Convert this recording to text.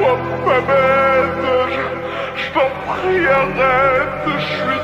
sois pas bête, je t'en prie arrête, je suis